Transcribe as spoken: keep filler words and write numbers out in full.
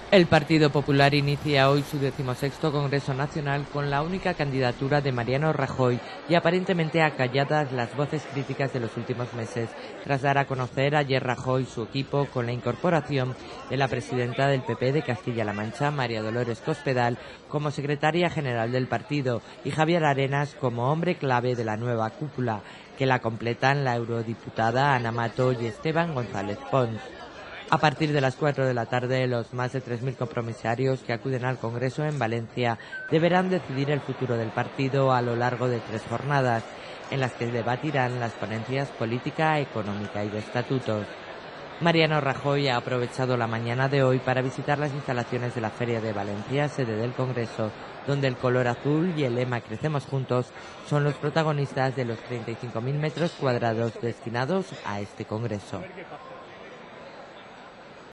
El Partido Popular inicia hoy su decimosexto Congreso Nacional con la única candidatura de Mariano Rajoy y aparentemente acalladas las voces críticas de los últimos meses, tras dar a conocer ayer Rajoy su equipo con la incorporación de la presidenta del P P de Castilla-La Mancha, María Dolores Cospedal, como secretaria general del partido y Javier Arenas como hombre clave de la nueva cúpula, que la completan la eurodiputada Ana Mato y Esteban González Pons. A partir de las cuatro de la tarde, los más de tres mil compromisarios que acuden al Congreso en Valencia deberán decidir el futuro del partido a lo largo de tres jornadas, en las que debatirán las ponencias política, económica y de estatutos. Mariano Rajoy ha aprovechado la mañana de hoy para visitar las instalaciones de la Feria de Valencia, sede del Congreso, donde el color azul y el lema Crecemos Juntos son los protagonistas de los treinta y cinco mil metros cuadrados destinados a este Congreso.